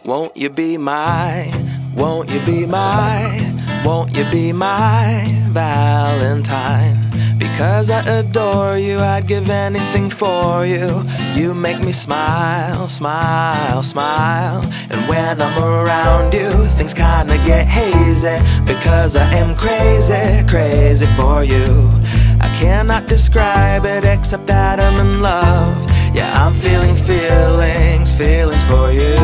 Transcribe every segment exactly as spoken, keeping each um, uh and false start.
Won't you be my, won't you be my, won't you be my Valentine? Because I adore you, I'd give anything for you. You make me smile, smile, smile. And when I'm around you, things kinda get hazy. Because I am crazy, crazy for you. I cannot describe it except that I'm in love. Yeah, I'm feeling feelings, feelings for you.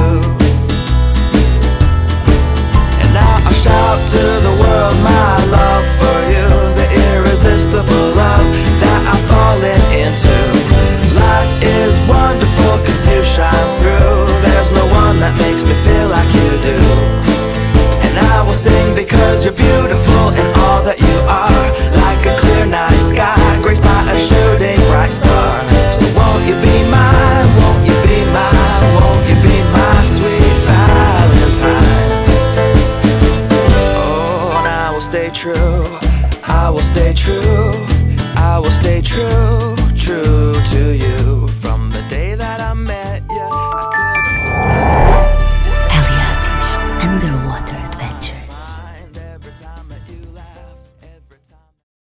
And now I'll shout to the world my love for you, the irresistible love that I'm falling into. Life is wonderful cause you shine through. There's no one that makes me feel like you do. And I will sing because you're beautiful and all that you are. Like a clear night sky, graced by a shooting bright star. So won't you be mine, won't you be mine, won't you be my sweet Valentine? Oh, and I will stay true, I will stay true, I will stay true